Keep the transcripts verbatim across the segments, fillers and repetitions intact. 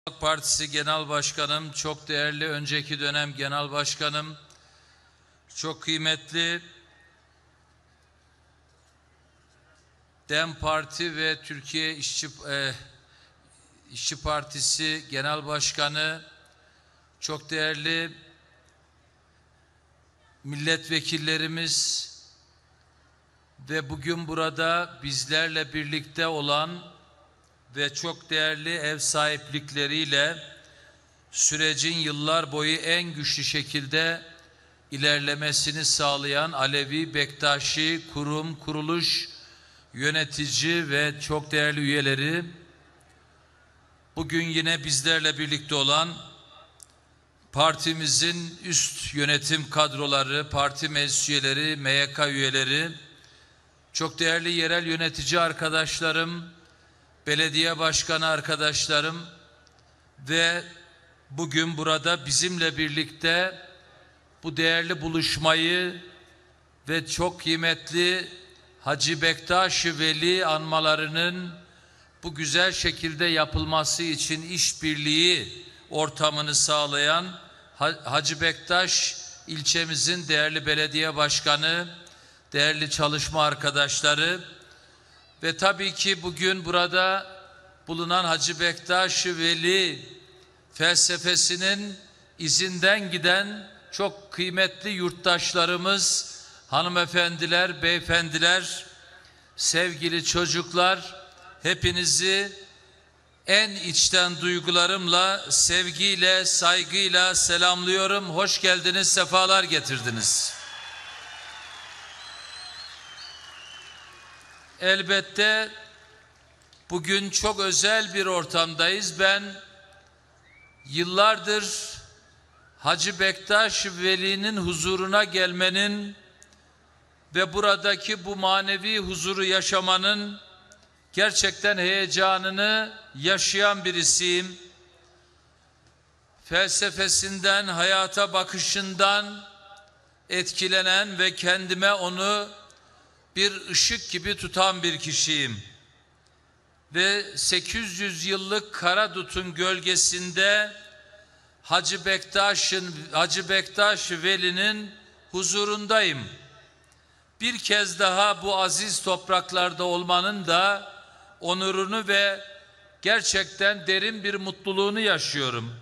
Halk Partisi Genel Başkanım, çok değerli önceki dönem Genel Başkanım, çok kıymetli DEM Parti ve Türkiye İşçi, e, İşçi Partisi Genel Başkanı, çok değerli milletvekillerimiz ve bugün burada bizlerle birlikte olan ve çok değerli ev sahiplikleriyle sürecin yıllar boyu en güçlü şekilde ilerlemesini sağlayan Alevi, Bektaşi, kurum, kuruluş, yönetici ve çok değerli üyeleri, bugün yine bizlerle birlikte olan partimizin üst yönetim kadroları, parti meclis üyeleri, M Y K üyeleri, çok değerli yerel yönetici arkadaşlarım, belediye başkanı arkadaşlarım ve bugün burada bizimle birlikte bu değerli buluşmayı ve çok kıymetli Hacı Bektaş Veli anmalarının bu güzel şekilde yapılması için işbirliği ortamını sağlayan Hacı Bektaş ilçemizin değerli belediye başkanı, değerli çalışma arkadaşları ve tabii ki bugün burada bulunan Hacı Bektaş Veli felsefesinin izinden giden çok kıymetli yurttaşlarımız, hanımefendiler, beyefendiler, sevgili çocuklar, hepinizi en içten duygularımla, sevgiyle, saygıyla selamlıyorum. Hoş geldiniz, sefalar getirdiniz. Elbette bugün çok özel bir ortamdayız. Ben yıllardır Hacı Bektaş Veli'nin huzuruna gelmenin ve buradaki bu manevi huzuru yaşamanın gerçekten heyecanını yaşayan birisiyim. Felsefesinden, hayata bakışından etkilenen ve kendime onu bir ışık gibi tutan bir kişiyim. Ve sekiz yüz yıllık Karadut'un gölgesinde Hacı Bektaş'ın Hacı Bektaş Veli'nin huzurundayım. Bir kez daha bu aziz topraklarda olmanın da onurunu ve gerçekten derin bir mutluluğunu yaşıyorum.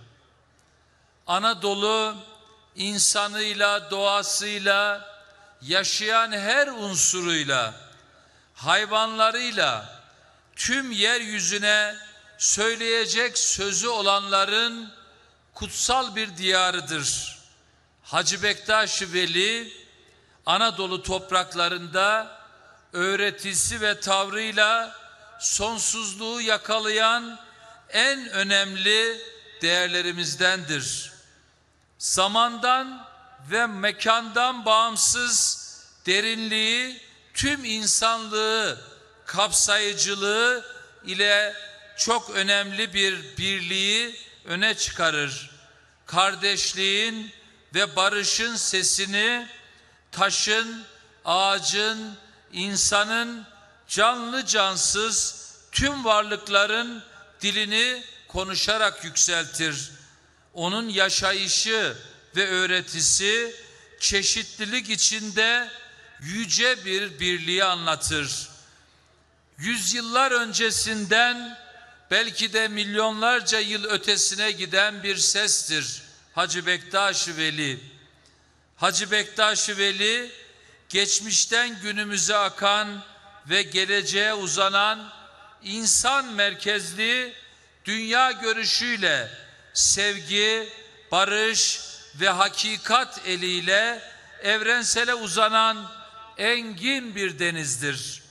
Anadolu insanıyla, doğasıyla, yaşayan her unsuruyla, hayvanlarıyla, tüm yeryüzüne söyleyecek sözü olanların kutsal bir diyarıdır. Hacı Bektaş Veli, Anadolu topraklarında öğretisi ve tavrıyla sonsuzluğu yakalayan en önemli değerlerimizdendir. Zamandan ve mekandan bağımsız derinliği, tüm insanlığı kapsayıcılığı ile çok önemli bir birliği öne çıkarır. Kardeşliğin ve barışın sesini taşın, ağacın, insanın, canlı cansız tüm varlıkların dilini konuşarak yükseltir. Onun yaşayışı ve öğretisi çeşitlilik içinde yüce bir birliği anlatır. Yüzyıllar öncesinden belki de milyonlarca yıl ötesine giden bir sestir Hacı Bektaş Veli. Hacı Bektaş Veli, geçmişten günümüze akan ve geleceğe uzanan insan merkezli dünya görüşüyle sevgi, barış ve hakikat eliyle evrensele uzanan engin bir denizdir.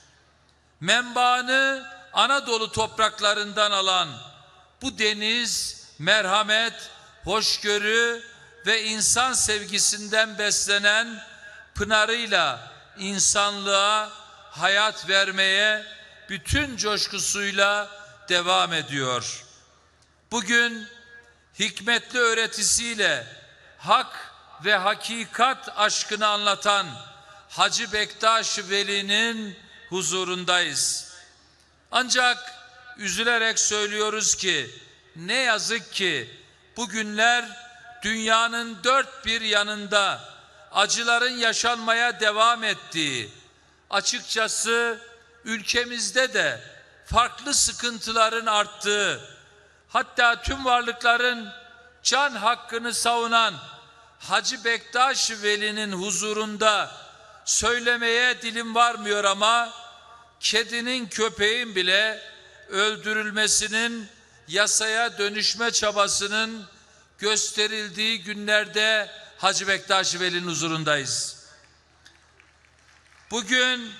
Menbaını Anadolu topraklarından alan bu deniz merhamet, hoşgörü ve insan sevgisinden beslenen pınarıyla insanlığa hayat vermeye bütün coşkusuyla devam ediyor. Bugün hikmetli öğretisiyle hak ve hakikat aşkını anlatan Hacı Bektaş Veli'nin huzurundayız. Ancak üzülerek söylüyoruz ki ne yazık ki bugünler dünyanın dört bir yanında acıların yaşanmaya devam ettiği, açıkçası ülkemizde de farklı sıkıntıların arttığı, hatta tüm varlıkların can hakkını savunan Hacı Bektaş Veli'nin huzurunda söylemeye dilim varmıyor ama kedinin, köpeğin bile öldürülmesinin, yasaya dönüşme çabasının gösterildiği günlerde Hacı Bektaş Veli'nin huzurundayız. Bugün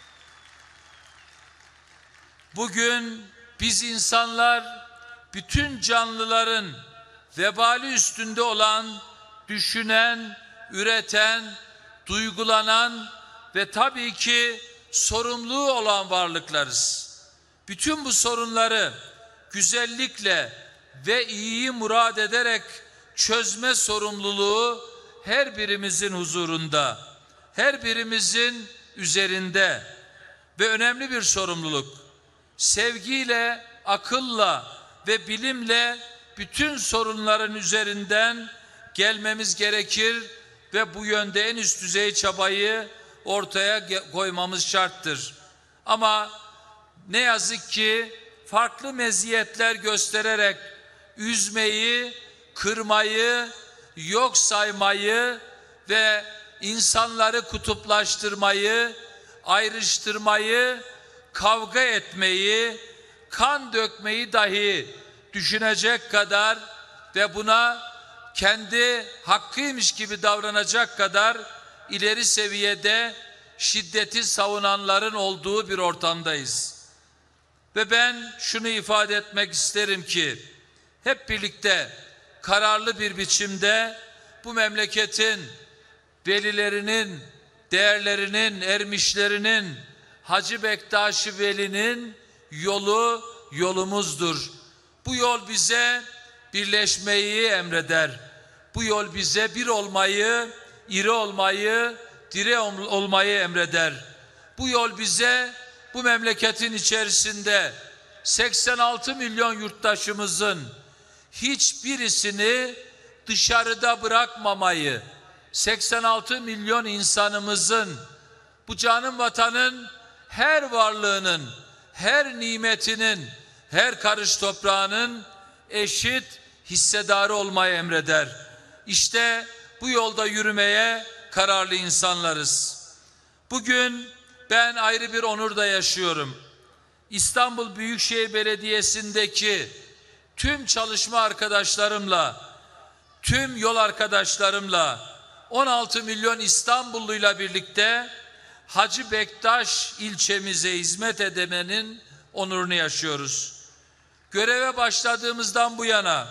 bugün biz insanlar bütün canlıların vebali üstünde olan, düşünen, üreten, duygulanan ve tabii ki sorumluluğu olan varlıklarız. Bütün bu sorunları güzellikle ve iyiyi murad ederek çözme sorumluluğu her birimizin huzurunda, her birimizin üzerinde ve önemli bir sorumluluk. Sevgiyle, akılla ve bilimle bütün sorunların üzerinden gelmemiz gerekir ve bu yönde en üst düzey çabayı ortaya koymamız şarttır. Ama ne yazık ki farklı meziyetler göstererek üzmeyi, kırmayı, yok saymayı ve insanları kutuplaştırmayı, ayrıştırmayı, kavga etmeyi, kan dökmeyi dahi düşünecek kadar ve buna kendi hakkıymış gibi davranacak kadar ileri seviyede şiddeti savunanların olduğu bir ortamdayız. Ve ben şunu ifade etmek isterim ki hep birlikte kararlı bir biçimde bu memleketin velilerinin, değerlerinin, ermişlerinin, Hacı Bektaş Veli'nin yolu yolumuzdur. Bu yol bize birleşmeyi emreder. Bu yol bize bir olmayı, iri olmayı, diri olmayı emreder. Bu yol bize bu memleketin içerisinde seksen altı milyon yurttaşımızın hiçbirisini dışarıda bırakmamayı, seksen altı milyon insanımızın bu canım vatanın her varlığının, her nimetinin, her karış toprağının eşit hissedarı olmayı emreder. İşte bu yolda yürümeye kararlı insanlarız. Bugün ben ayrı bir onur da yaşıyorum. İstanbul Büyükşehir Belediyesi'ndeki tüm çalışma arkadaşlarımla, tüm yol arkadaşlarımla, on altı milyon İstanbulluyla birlikte Hacı Bektaş ilçemize hizmet edemenin onurunu yaşıyoruz. Göreve başladığımızdan bu yana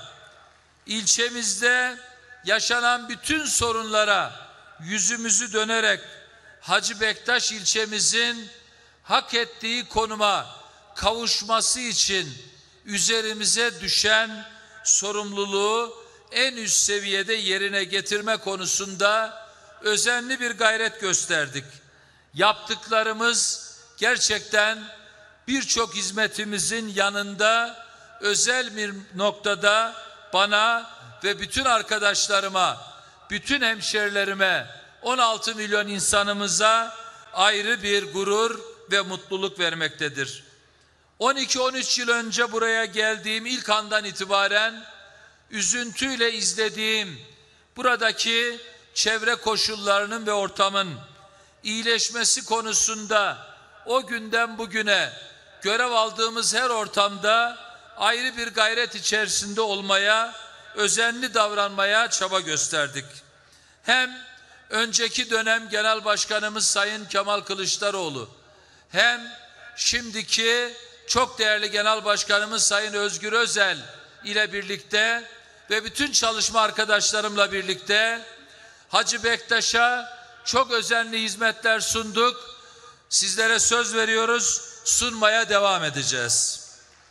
ilçemizde yaşanan bütün sorunlara yüzümüzü dönerek Hacı Bektaş ilçemizin hak ettiği konuma kavuşması için üzerimize düşen sorumluluğu en üst seviyede yerine getirme konusunda özenli bir gayret gösterdik. Yaptıklarımız gerçekten birçok hizmetimizin yanında özel bir noktada bana ve bütün arkadaşlarıma, bütün hemşerilerime, on altı milyon insanımıza ayrı bir gurur ve mutluluk vermektedir. on iki on üç yıl önce buraya geldiğim ilk andan itibaren üzüntüyle izlediğim buradaki çevre koşullarının ve ortamın iyileşmesi konusunda o günden bugüne görev aldığımız her ortamda ayrı bir gayret içerisinde olmaya, özenli davranmaya çaba gösterdik. Hem önceki dönem Genel Başkanımız Sayın Kemal Kılıçdaroğlu, hem şimdiki çok değerli Genel Başkanımız Sayın Özgür Özel ile birlikte ve bütün çalışma arkadaşlarımla birlikte Hacı Bektaş'a çok özenli hizmetler sunduk. Sizlere söz veriyoruz, sunmaya devam edeceğiz.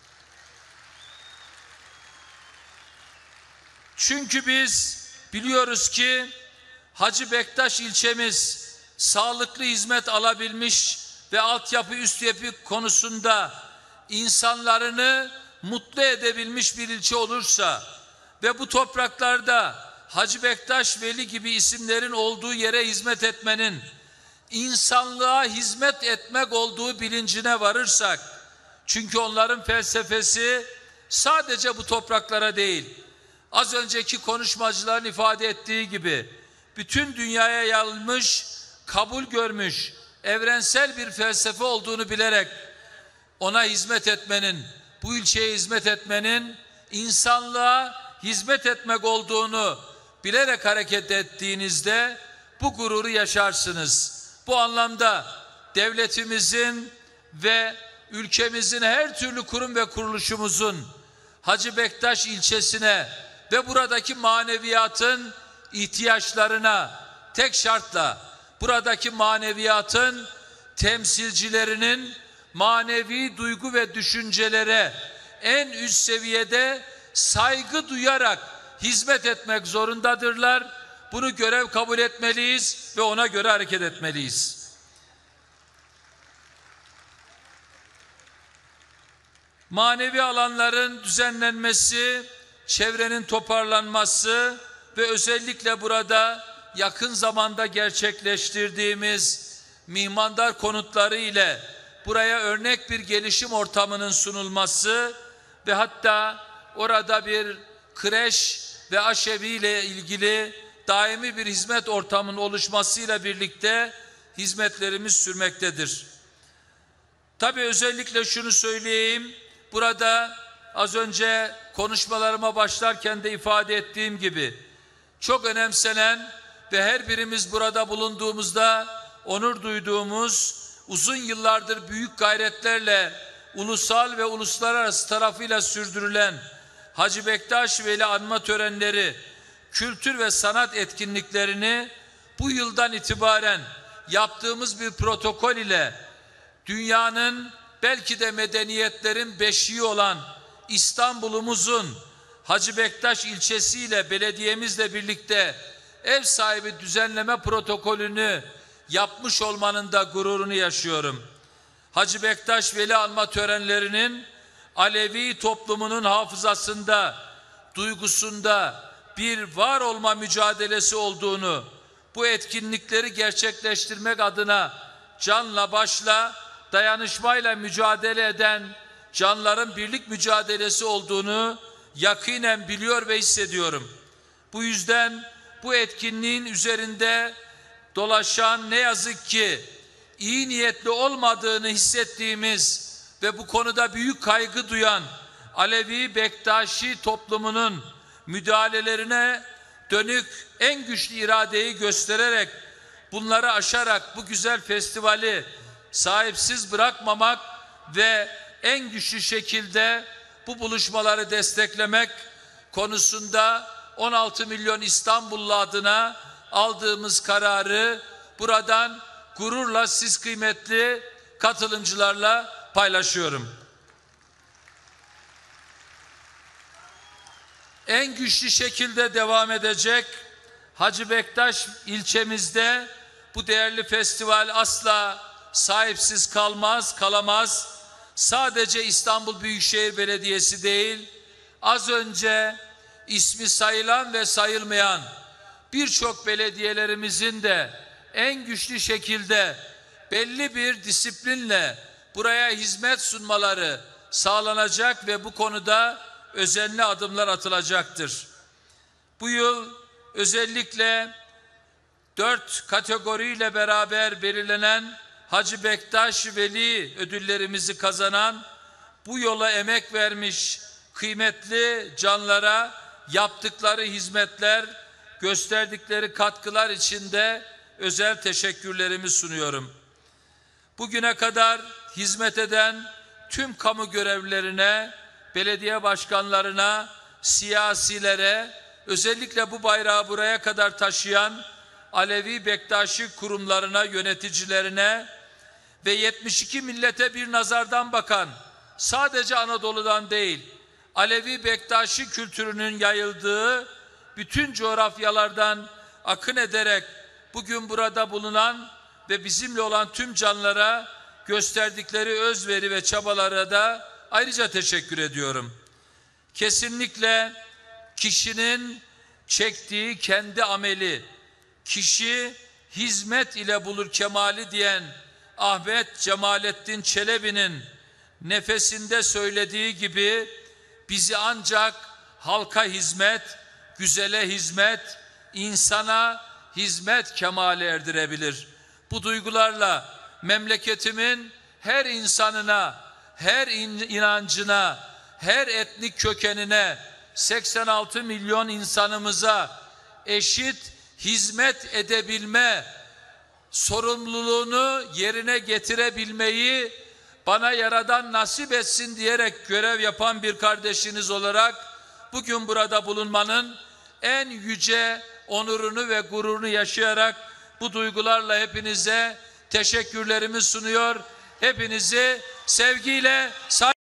Çünkü biz biliyoruz ki Hacı Bektaş ilçemiz sağlıklı hizmet alabilmiş ve altyapı üst yapı konusunda insanlarını mutlu edebilmiş bir ilçe olursa ve bu topraklarda Hacı Bektaş Veli gibi isimlerin olduğu yere hizmet etmenin insanlığa hizmet etmek olduğu bilincine varırsak, çünkü onların felsefesi sadece bu topraklara değil, az önceki konuşmacıların ifade ettiği gibi bütün dünyaya yayılmış, kabul görmüş, evrensel bir felsefe olduğunu bilerek ona hizmet etmenin, bu ilçeye hizmet etmenin insanlığa hizmet etmek olduğunu bilerek hareket ettiğinizde bu gururu yaşarsınız. Bu anlamda devletimizin ve ülkemizin her türlü kurum ve kuruluşumuzun Hacı Bektaş ilçesine ve buradaki maneviyatın ihtiyaçlarına tek şartla buradaki maneviyatın temsilcilerinin manevi duygu ve düşüncelere en üst seviyede saygı duyarak hizmet etmek zorundadırlar. Bunu görev kabul etmeliyiz ve ona göre hareket etmeliyiz. Manevi alanların düzenlenmesi, çevrenin toparlanması ve özellikle burada yakın zamanda gerçekleştirdiğimiz mihmandar konutları ile buraya örnek bir gelişim ortamının sunulması ve hatta orada bir kreş ve aşevi ile ilgili daimi bir hizmet ortamının oluşmasıyla birlikte hizmetlerimiz sürmektedir. Tabii özellikle şunu söyleyeyim, burada az önce konuşmalarıma başlarken de ifade ettiğim gibi çok önemsenen ve her birimiz burada bulunduğumuzda onur duyduğumuz, uzun yıllardır büyük gayretlerle ulusal ve uluslararası tarafıyla sürdürülen Hacı Bektaş Veli anma törenleri, kültür ve sanat etkinliklerini bu yıldan itibaren yaptığımız bir protokol ile dünyanın belki de medeniyetlerin beşiği olan İstanbul'umuzun Hacı Bektaş ilçesiyle belediyemizle birlikte ev sahibi düzenleme protokolünü yapmış olmanın da gururunu yaşıyorum. Hacı Bektaş Veli anma törenlerinin Alevi toplumunun hafızasında, duygusunda bir var olma mücadelesi olduğunu, bu etkinlikleri gerçekleştirmek adına canla başla, dayanışmayla mücadele eden canların birlik mücadelesi olduğunu yakinen biliyor ve hissediyorum. Bu yüzden bu etkinliğin üzerinde dolaşan ne yazık ki iyi niyetli olmadığını hissettiğimiz ve bu konuda büyük kaygı duyan Alevi Bektaşi toplumunun müdahalelerine dönük en güçlü iradeyi göstererek bunları aşarak bu güzel festivali sahipsiz bırakmamak ve en güçlü şekilde bu buluşmaları desteklemek konusunda on altı milyon İstanbullu adına aldığımız kararı buradan gururla siz kıymetli katılımcılarla paylaşıyorum. En güçlü şekilde devam edecek Hacı Bektaş ilçemizde bu değerli festival asla sahipsiz kalmaz, kalamaz. Sadece İstanbul Büyükşehir Belediyesi değil, az önce ismi sayılan ve sayılmayan birçok belediyelerimizin de en güçlü şekilde belli bir disiplinle buraya hizmet sunmaları sağlanacak ve bu konuda özenli adımlar atılacaktır. Bu yıl özellikle dört kategoriyle beraber belirlenen Hacı Bektaş Veli ödüllerimizi kazanan, bu yola emek vermiş kıymetli canlara yaptıkları hizmetler, gösterdikleri katkılar için de özel teşekkürlerimi sunuyorum. Bugüne kadar hizmet eden tüm kamu görevlilerine, belediye başkanlarına, siyasilere, özellikle bu bayrağı buraya kadar taşıyan Alevi Bektaşi kurumlarına, yöneticilerine ve yetmiş iki millete bir nazardan bakan, sadece Anadolu'dan değil, Alevi Bektaşi kültürünün yayıldığı bütün coğrafyalardan akın ederek bugün burada bulunan ve bizimle olan tüm canlara gösterdikleri özveri ve çabalara da ayrıca teşekkür ediyorum. Kesinlikle kişinin çektiği kendi ameli, kişi hizmet ile bulur kemali diyen Ahmet Cemalettin Çelebi'nin nefesinde söylediği gibi bizi ancak halka hizmet, güzele hizmet, insana hizmet kemale erdirebilir. Bu duygularla memleketimin her insanına, her inancına, her etnik kökenine, seksen altı milyon insanımıza eşit hizmet edebilme sorumluluğunu yerine getirebilmeyi bana Yaradan nasip etsin diyerek görev yapan bir kardeşiniz olarak bugün burada bulunmanın en yüce onurunu ve gururunu yaşayarak bu duygularla hepinize teşekkürlerimi sunuyor. Hepinizi sevgiyle, saygıyla